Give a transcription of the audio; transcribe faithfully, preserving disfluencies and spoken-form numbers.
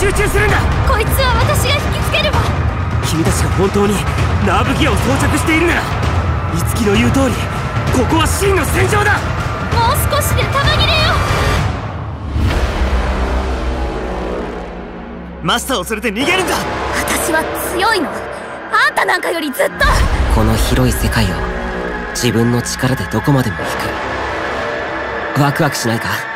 集中するんだ。 こいつは私が引きつけるわ。 君たちが本当にナーブギアを装着しているなら、樹の言う通りここは真の戦場だ。 もう少しで弾切れよ。 マスターを連れて逃げるんだ。 私は強いの。あんたなんかよりずっと。 この広い世界を自分の力でどこまでも行く。ワクワクしないか？